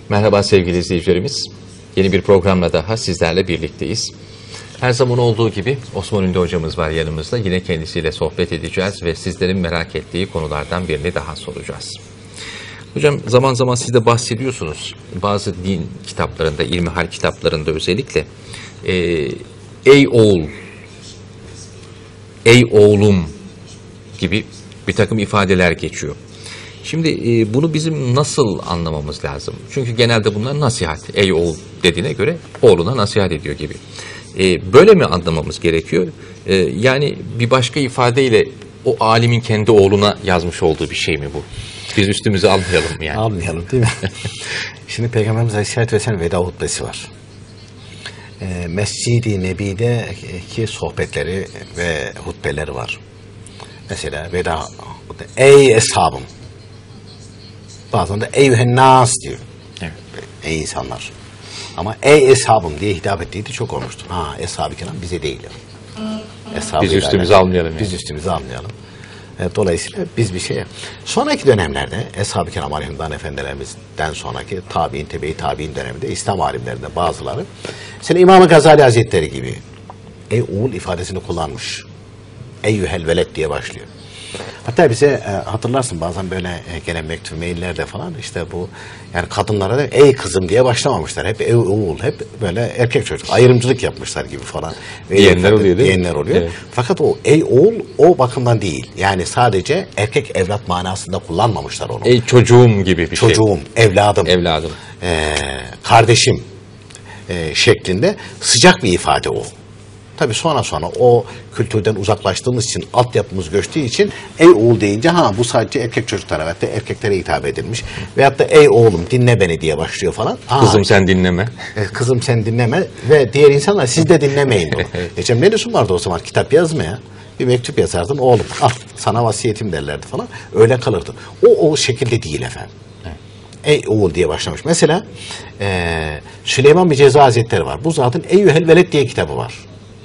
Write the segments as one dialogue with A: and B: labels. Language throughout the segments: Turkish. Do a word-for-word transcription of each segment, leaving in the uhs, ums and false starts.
A: Merhaba sevgili izleyicilerimiz. Yeni bir programla daha sizlerle birlikteyiz. Her zaman olduğu gibi Osman Ünlü hocamız var yanımızda. Yine kendisiyle sohbet edeceğiz ve sizlerin merak ettiği konulardan birini daha soracağız. Hocam zaman zaman siz de bahsediyorsunuz. Bazı din kitaplarında, ilmihal kitaplarında özellikle e, ey oğul, ey oğlum gibi bir takım ifadeler geçiyor. Şimdi e, bunu bizim nasıl anlamamız lazım? Çünkü genelde bunlar nasihat. Ey oğul dediğine göre oğluna nasihat ediyor gibi. E, böyle mi anlamamız gerekiyor? E, yani bir başka ifadeyle o alimin kendi oğluna yazmış olduğu bir şey mi bu? Biz üstümüze almayalım yani.
B: Almayalım değil mi? Şimdi Peygamberimiz Aleyhisselatü Vesselam veda hutbesi var. E, Mescid-i Nebi'deki sohbetleri ve hutbeleri var. Mesela veda, ey eshabım. Bazen de eyyühen nas diyor. Evet. Ey insanlar. Ama ey eshabım diye hitap ettiği de çok olmuştur. Ha, eshab-ı kiram bize değil.
A: Biz üstümüze almayalım. Yani.
B: Biz üstümüze almayalım. Dolayısıyla biz bir şey... Sonraki dönemlerde Eshab-ı Kiram Aleyhisselam Efendilerimizden sonraki tabi'in, tebe-i tabi'in döneminde İslam alimlerinden bazıları mesela İmam-ı Gazali Hazretleri gibi ey oğul ifadesini kullanmış. Eyyühel veled diye başlıyor. Hatta bize e, hatırlarsın bazen böyle e, gelen mektup, maillerde falan işte bu yani kadınlara da ey kızım diye başlamamışlar. Hep ey oğul, hep böyle erkek çocuk. Ayrımcılık yapmışlar gibi falan.
A: Diyenler oluyor değil mi?
B: Diyenler oluyor. Evet. Fakat o ey oğul o bakımdan değil. Yani sadece erkek evlat manasında kullanmamışlar onu.
A: Ey çocuğum gibi bir
B: çocuğum, şey. Çocuğum, evladım.
A: Evladım.
B: E, kardeşim e, şeklinde sıcak bir ifade o. Tabii sonra sonra o kültürden uzaklaştığımız için, altyapımız göçtüğü için ey oğul deyince ha bu sadece erkek çocuklara veyahut da erkeklere hitap edilmiş. Veyahut da ey oğlum dinle beni diye başlıyor falan. Ha,
A: kızım sen dinleme.
B: E, kızım sen dinleme ve diğer insanlar siz de dinlemeyin bunu. Geçen ne lüzum vardı o zaman kitap yazmaya. Bir mektup yazardın oğlum al sana vasiyetim derlerdi falan. Öyle kalırdı. O o şekilde değil efendim. Ey oğul diye başlamış. Mesela e, Süleyman bin Ceza Hazretleri var. Bu zatın Eyyühel Veled diye kitabı var.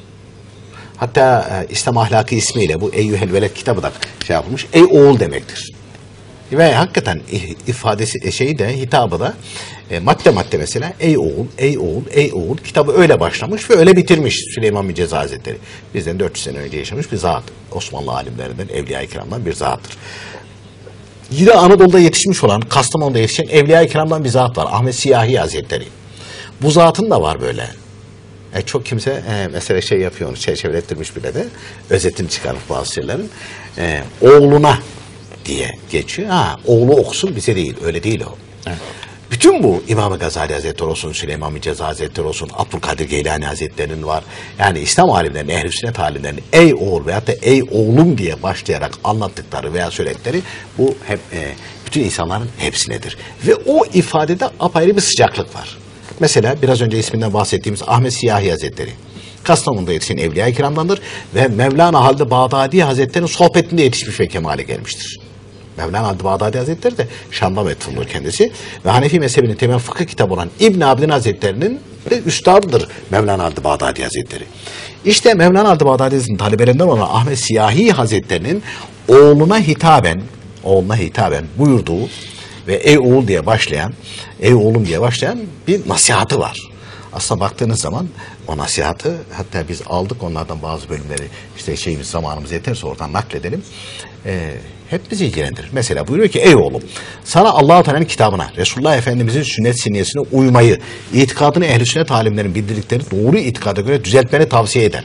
B: Hatta e, İslam ahlakı ismiyle bu Eyyühel Veled kitabı da şey yapılmış. Ey oğul demektir. Ve hakikaten ifadesi şeyi de hitabı da e, madde madde mesela ey oğul, ey oğul, ey oğul kitabı öyle başlamış ve öyle bitirmiş Süleyman bin Ceza Hazretleri. Bizden dört yüz sene önce yaşamış bir zat. Osmanlı alimlerinden, Evliya-i Kiram'dan bir zattır. Yine Anadolu'da yetişmiş olan, Kastamonu'da yetişen Evliya-i Kiram'dan bir zat var. Ahmet Siyahi Hazretleri. Bu zatın da var böyle. E çok kimse e, mesela şey yapıyor, onu çerçevelettirmiş bile de özetini çıkarıp bazı şeylerin e, oğluna diye geçiyor. Ha, oğlu okusun bize değil, öyle değil o. Evet. Bütün bu İmam-ı Gazali Hazretleri olsun, Süleyman bin Ceza Hazretleri olsun, Abdülkadir Geylani Hazretleri'nin var. Yani İslam alimlerinin, ehl-i sünnet alimlerinin ey oğul veyahut da ey oğlum diye başlayarak anlattıkları veya söyledikleri bu hep e, bütün insanların hepsinedir. Ve o ifadede apayrı bir sıcaklık var. Mesela biraz önce isminden bahsettiğimiz Ahmet Siyahi Hazretleri. Kastamonu'da yetişen Evliya-i Kiram'dandır ve Mevlana Halid-i Bağdadi Hazretleri'nin sohbetinde yetişmiş ve kemale gelmiştir. Mevlana Halid-i Bağdadi Hazretleri de Şam'da metfundur kendisi ve Hanefi mezhebinin temel fıkıh kitabı olan İbn Abidin Hazretleri'nin de üstadıdır Mevlana Halid-i Bağdadi Hazretleri. İşte Mevlana Halid-i Bağdadi Hazretleri'nin talebelerinden olan Ahmet Siyahi Hazretleri'nin oğluna hitaben, oğluna hitaben buyurduğu ve ey oğul diye başlayan, ey oğlum diye başlayan bir nasihatı var. Aslında baktığınız zaman o nasihatı hatta biz aldık onlardan bazı bölümleri işte şeyimiz zamanımız yeterse oradan nakledelim. Ee, hep bizi ilgilendirir. Mesela buyuruyor ki ey oğlum sana Allah-u Teala'nın kitabına, Resulullah Efendimizin sünnet sinniyesine uymayı, itikadını ehl-i sünnet alimlerin bildirdikleri doğru itikada göre düzeltmeni tavsiye eder.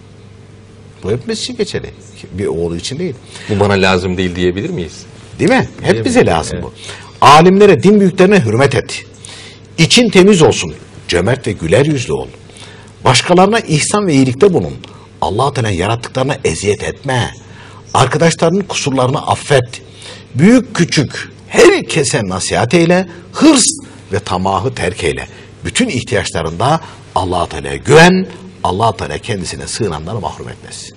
B: Bu hepimiz için geçerli. Bir oğlu için değil.
A: Bu bana lazım değil diyebilir miyiz?
B: Değil mi? Hep değil bize mi? Lazım evet. Bu. Alimlere, din büyüklerine hürmet et. İçin temiz olsun. Cömert ve güler yüzlü ol. Başkalarına ihsan ve iyilikte bulun. Allah-u Teala yarattıklarına eziyet etme. Arkadaşlarının kusurlarını affet. Büyük küçük herkese nasihat eyle. Hırs ve tamahı terk eyle. Bütün ihtiyaçlarında Allah-u Teala'ya güven. Allah-u Teala kendisine sığınanları mahrum etmesin.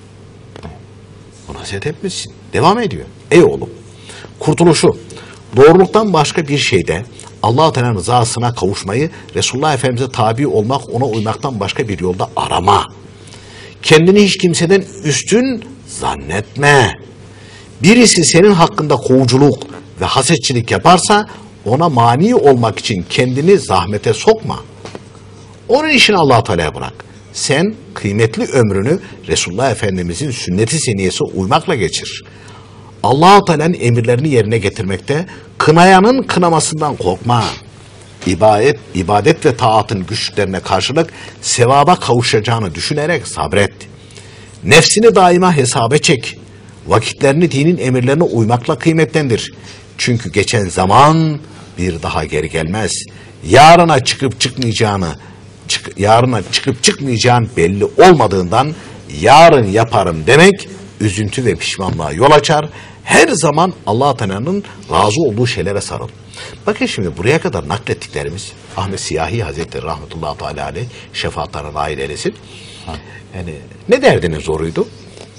B: Bu nasihat etmesin. Devam ediyor. Ey oğlum. Kurtuluşu doğruluktan başka bir şeyde Allah-u Teala'nın rızasına kavuşmayı, Resulullah Efendimiz'e tabi olmak, ona uymaktan başka bir yolda arama. Kendini hiç kimseden üstün zannetme. Birisi senin hakkında kovuculuk ve hasetçilik yaparsa ona mani olmak için kendini zahmete sokma. Onun işini Allah-u Teala'ya bırak. Sen kıymetli ömrünü Resulullah Efendimizin sünnet-i seniyesi uymakla geçir. Allah-u Teala'nın emirlerini yerine getirmekte kınayanın kınamasından korkma. İbadet, ibadet ve taatın güçlüklerine karşılık sevaba kavuşacağını düşünerek sabret. Nefsini daima hesaba çek. Vakitlerini dinin emirlerine uymakla kıymetlendir. Çünkü geçen zaman bir daha geri gelmez. Yarına çıkıp çıkmayacağını, çık, yarına çıkıp çıkmayacağın belli olmadığından yarın yaparım demek üzüntü ve pişmanlığa yol açar. Her zaman Allah Teala'nın razı olduğu şeylere sarıl. Bakın şimdi buraya kadar naklettiklerimiz Ahmet Siyahi Hazretleri rahmetullahi teala aleyh şefaatlerine nail eylesin. Yani ne derdinin zoruydu?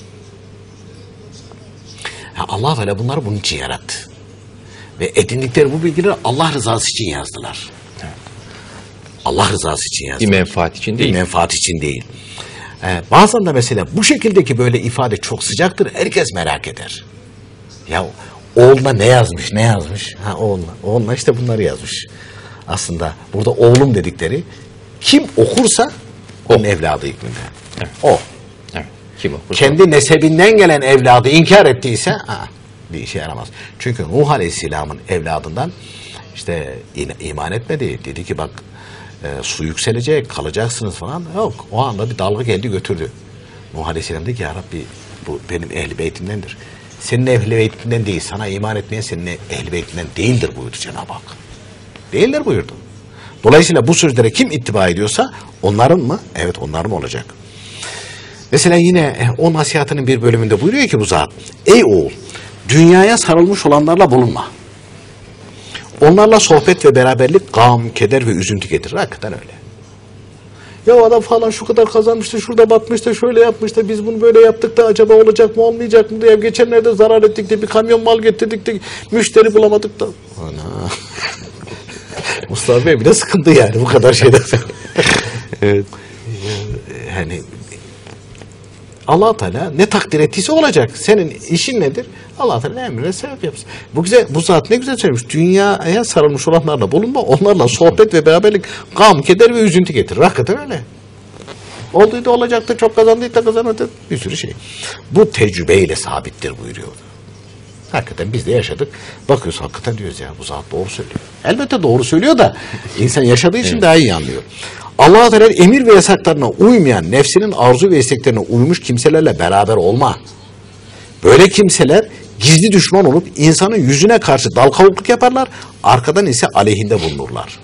B: Ya Allah Teala bunları bunun için yarattı. Ve edindikleri bu bilgileri Allah rızası için yazdılar. Allah rızası için
A: Bir
B: yazdılar.
A: menfaat için değil.
B: Bir menfaat için değil. Ee, bazen de mesela bu şekildeki böyle ifade çok sıcaktır. Herkes merak eder. Ya oğluna ne yazmış, ne yazmış? Ha oğluna. Oğluna işte bunları yazmış. Aslında burada oğlum dedikleri kim okursa onun evladı hükmünde.
A: Evet.
B: O.
A: Evet. Kim o?
B: Kendi nesebinden gelen evladı inkar ettiyse ha, bir işe yaramaz. Çünkü Nuh Aleyhisselam'ın evladından işte iman etmedi. Dedi ki bak e, su yükselecek, kalacaksınız falan. Yok. O anda bir dalga geldi götürdü. Nuh Aleyhisselam dedi ki ya Rabbi bu benim ehli beytimdendir. Senin ehli beytinden değil, sana iman etmeyen senin ehli beytinden değildir buyurdu Cenab-ı Hak. Değildir buyurdu. Dolayısıyla bu sözlere kim ittiba ediyorsa onların mı? Evet onların olacak. Mesela yine o nasihatının bir bölümünde buyuruyor ki bu zat, ey oğul dünyaya sarılmış olanlarla bulunma. Onlarla sohbet ve beraberlik gam, keder ve üzüntü getirir. Hakikaten öyle. Ya adam falan şu kadar kazanmıştı, şurada batmıştı, şöyle yapmıştı, biz bunu böyle yaptık da acaba olacak mı, olmayacak mı diye geçenlerde zarar ettik de bir kamyon mal getirdik de müşteri bulamadık da. Ana. Mustafa Bey bile sıkıntı yani bu kadar şeyden. Evet. Yani Allah Teala ne takdir ettiyse olacak. Senin işin nedir? Allah Teala emrine sebep yapsın. Bu güzel, bu zat ne güzel söylemiş. Dünyaya sarılmış olanlarla bulunma, onlarla sohbet ve beraberlik gam, keder ve üzüntü getirir. Hakikaten öyle. Olduydu olacaktı, çok kazandıydı da kazanmadı. Bir sürü şey. Bu tecrübeyle sabittir buyuruyor. Hakikaten biz de yaşadık. Bakıyoruz hakikaten diyoruz ya bu zat doğru söylüyor. Elbette doğru söylüyor da insan yaşadığı için evet. Daha iyi anlıyor. Allah-u Teala emir ve yasaklarına uymayan, nefsinin arzu ve isteklerine uymuş kimselerle beraber olma. Böyle kimseler gizli düşman olup insanın yüzüne karşı dal kavukluk yaparlar, arkadan ise aleyhinde bulunurlar.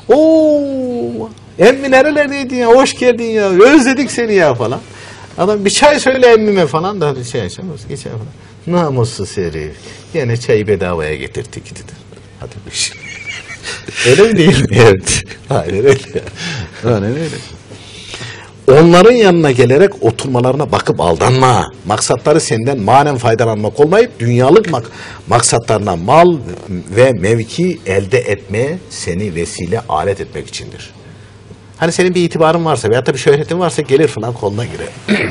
B: Oo, emmi nerelerdeydin ya, hoş geldin ya, özledik seni ya falan. Adam bir çay söyle emmime falan da bir şey yaşamaz, geçer falan. Namussuz herif, yine çayı bedavaya getirdik dedi. Hadi bir şey. Öyle mi değil mi? Evet. Aynen öyle. Aynen öyle. Onların yanına gelerek oturmalarına bakıp aldanma. Maksatları senden manen faydalanmak olmayıp dünyalık mak maksatlarına mal ve mevki elde etmeye seni vesile alet etmek içindir. Hani senin bir itibarın varsa veyahut da bir şöhretin varsa gelir falan koluna girer.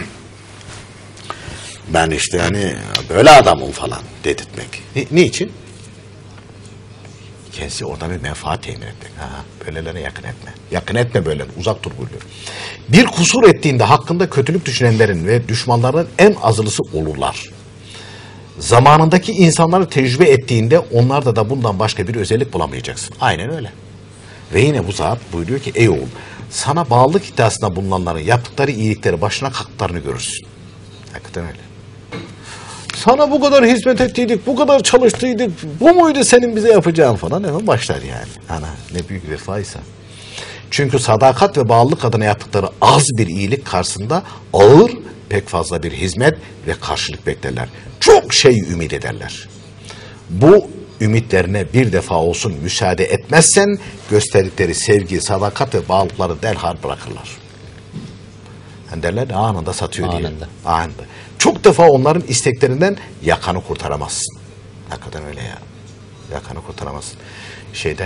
B: Ben işte hani böyle adamım falan dedirtmek. Ni niçin? Kendisi orada bir menfaat temin etmek. Ha, böylelere yakın etme. Yakın etme böyle, uzak dur buyuruyor. Bir kusur ettiğinde hakkında kötülük düşünenlerin ve düşmanların en azılısı olurlar. Zamanındaki insanları tecrübe ettiğinde onlarda da bundan başka bir özellik bulamayacaksın. Aynen öyle. Ve yine bu zat buyuruyor ki ey oğul sana bağlılık iddiasında bulunanların yaptıkları iyilikleri başına kalktıklarını görürsün. Hakikaten öyle. Sana bu kadar hizmet ettiydik, bu kadar çalıştıydık, bu muydu senin bize yapacağın falan hemen başlar yani. Ana ne büyük vefaysa. Çünkü sadakat ve bağlılık adına yaptıkları az bir iyilik karşısında ağır, pek fazla bir hizmet ve karşılık beklerler. Çok şey ümit ederler. Bu ümitlerine bir defa olsun müsaade etmezsen gösterdikleri sevgi, sadakat ve bağlılıkları derhal bırakırlar. Yani derler de anında satıyor diye.
A: Anında.
B: Anında. Çok defa onların isteklerinden yakanı kurtaramazsın. Hakikaten öyle ya. Yakanı kurtaramazsın. Şeyde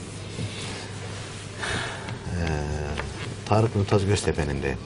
B: e, Tarık Mümtaz Göztepe'nin de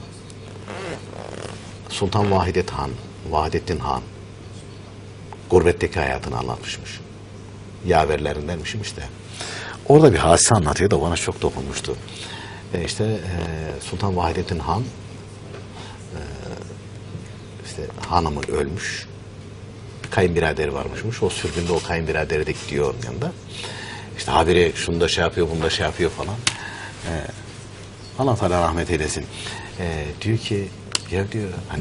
B: Sultan Vahidet Han, Vahdettin Han gurbetteki hayatını anlatmışmış. Yaverlerindenmişim işte. orada bir hadise anlatıyor da bana çok dokunmuştu. E işte e, Sultan Vahidettin Han e, işte hanımı ölmüş. Bir kayınbiraderi varmışmış. O sürgünde o kayınbiraderi de gidiyor onun yanında. İşte haberi şunu da şey yapıyor, bunu da şey yapıyor falan. E, Allah Teala rahmet eylesin. E, diyor ki ya diyor hani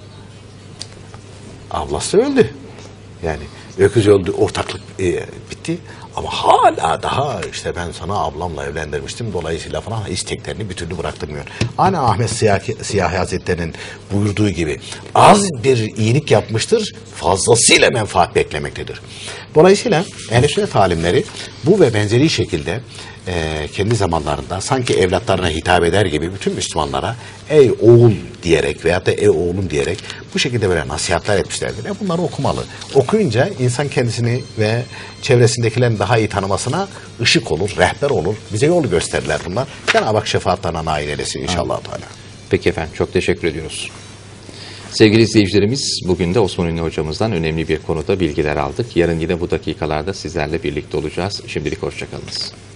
B: ablası öldü. Yani öküz öldü, ortaklık e, bitti. Ama hala daha işte ben sana ablamla evlendirmiştim. Dolayısıyla falan isteklerini bir türlü bıraktırmıyor. Hani Ahmet Siyahi, Siyahi Hazretleri'nin buyurduğu gibi az bir iyilik yapmıştır, fazlasıyla menfaat beklemektedir. Dolayısıyla ehl-i sünnet alimleri bu ve benzeri şekilde e, kendi zamanlarında sanki evlatlarına hitap eder gibi bütün Müslümanlara ey oğul diyerek veyahut da ey oğlum diyerek bu şekilde böyle nasihatler etmişlerdir. E bunları okumalı. Okuyunca insan kendisini ve çevresindekilerin daha iyi tanımasına ışık olur, rehber olur. Bize yolu gösterirler bunlar. Cenab-ı Hak şefaatlerine nail eylesin inşallah Teala.
A: Peki efendim, çok teşekkür ediyoruz. Sevgili izleyicilerimiz, bugün de Osman Ünlü hocamızdan önemli bir konuda bilgiler aldık. Yarın yine bu dakikalarda sizlerle birlikte olacağız. Şimdilik hoşçakalınız.